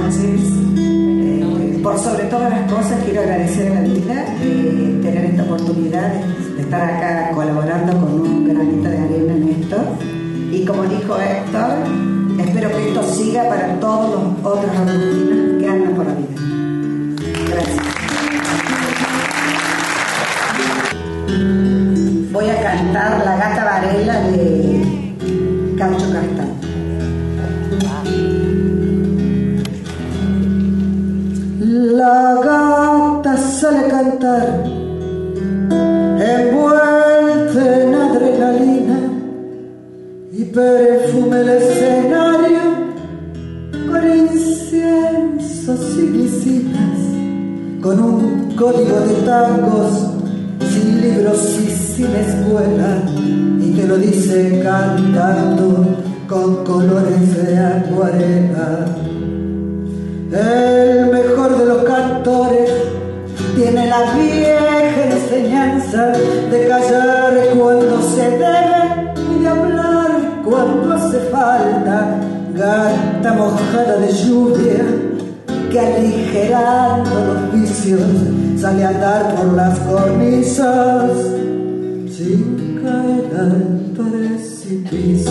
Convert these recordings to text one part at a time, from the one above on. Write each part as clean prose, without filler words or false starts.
noches. Por sobre todas las cosas quiero agradecer a la vida tener esta oportunidad de estar acá colaborando con un granito de arena en esto. Y como dijo Héctor, espero que esto siga para todos los otros argentinos que andan por la vida. Gracias. Voy a cantar La Gata Varela de Cacho Castaño. La gata sale a cantar envuelta en adrenalina y perfume el escenario con inciensos y lisinas, con un código de tangos sin libros y sin escuela, y te lo dice cantando con colores de acuarela. El mejor de los cantores tiene la vieja enseñanza de callar cuando se debe y de hablar cuando hace falta. Gata mojada de lluvia que aligerando los vicios sale a andar por las cornisas sin caer al precipicio.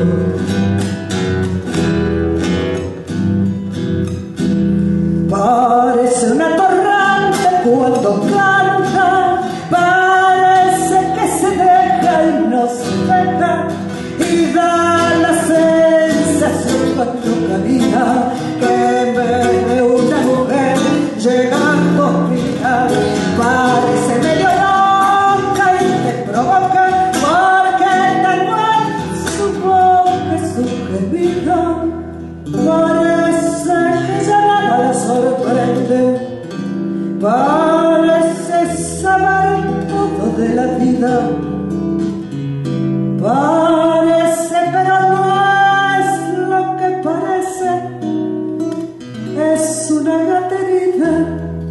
Parece una torrente cuando canta, parece que se deja y no se deja, y da la sensación cuando camina que en vez de una mujer llega a hospital. Parece medio loca y te provoca porque tengo en su boca su gemida. Parece que ya nada la sorprende, parece saber todo de la vida, parece pero no es lo que parece, es una gata herida.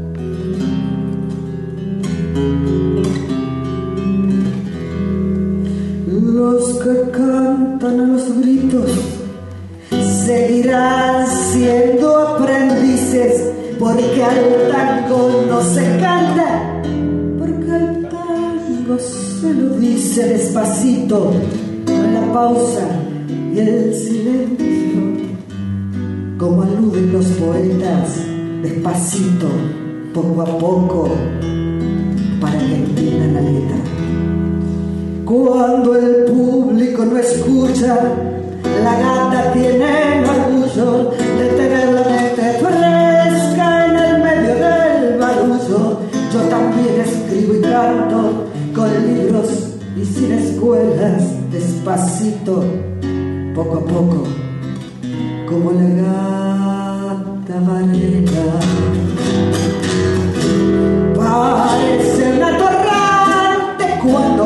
Los que cantan a los gritos seguirán siendo aprendices, porque al tango no se canta, porque al tango se lo dice despacito, con la pausa y el silencio, como aluden los poetas, despacito, poco a poco, para que entiendan la letra. Cuando el público no escucha, la gata tiene el orgullo de tener la mente fresca en el medio del barullo. Yo también escribo y canto con libros y sin escuelas, despacito, poco a poco, como la gata Varela. Parece una torrente cuando